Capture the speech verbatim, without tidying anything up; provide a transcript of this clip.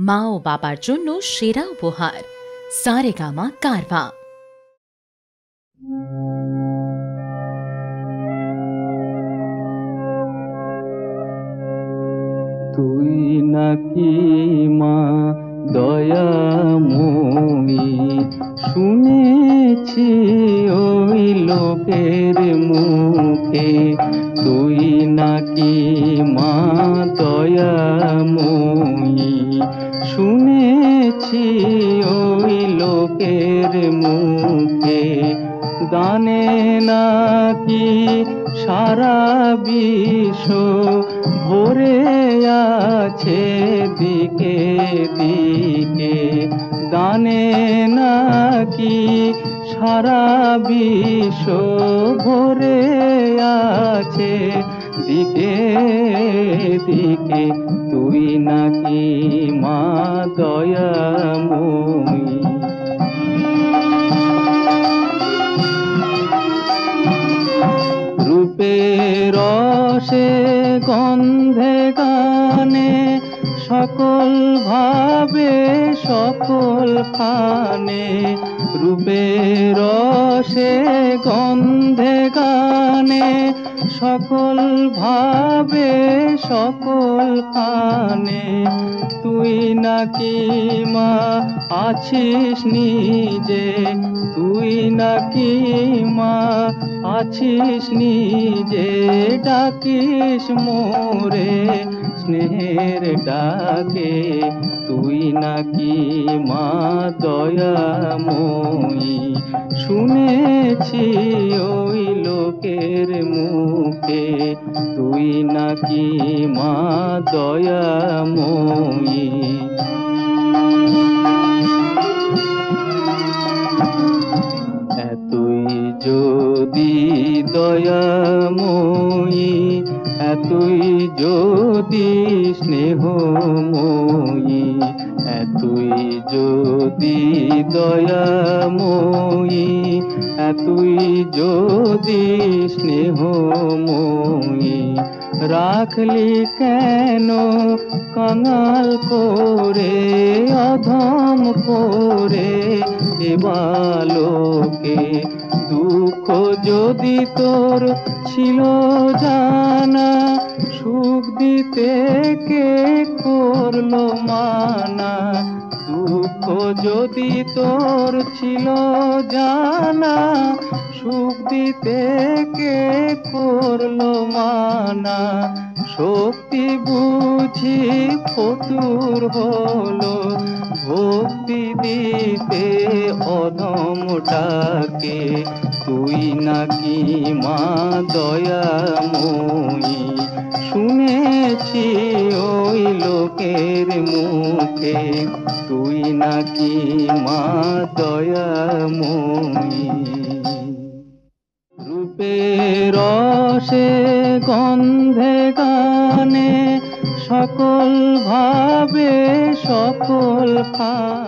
মা ও বাবার জন্য সেরা উপহার সারেগামা কারভা। তুই নাকি মা দয়াময়ী, শুনেছি ওই লোকের মুখে। তুই নাকি মা দয়াময়ী, শুনেছি ওই লোকের মুখে। গানে নাকি সারা বিশ্ব ভরে আছে দিকে দিকে। গানে নাকি সারা বিশ্ব ভরে আছে দিকে দিকে। তুই নাকি মা দয়াময়ী। রূপের রসে গন্ধে গানে সকল ভাবে সকল খানে। রূপের রসে গন্ধে গানে সকল ভাবে সকল খানে। তুই নাকি মা আছিস নিজে, তুই নাকি মা আছিস নিজে। ডাকিস মোরে স্নেহের ডাকে। তুই নাকি মা দয়াময়ী, শুনেছি ওই লোকের মুখে। তুই নাকি মা দয়াময়ী। এতই যদি দয়াময়ী, এতই যদি স্নেহময়ী, এতই যদি দয়াময়ী, এতই যদি স্নেহময়ী। রাখলি কেন কাঙাল করে, অধম করে এ বালকে। দুঃখ যদি তোর ছিল জানা, সুখ দিতে কে করলো মানা। দুঃখ যদি তোর ছিল জানা, সুখ দিতে কে করলো মানা। শক্তি বুঝি ফতুর হলো, ভক্তি দিতে অধমটাকে। তুই নাকি মা দয়াময়ী, শুনেছি ওই লোকের মুখে। তুই নাকি মা দয়াময়ী। রূপের রসে গন্ধে গানে সকল ভাবে সকল খা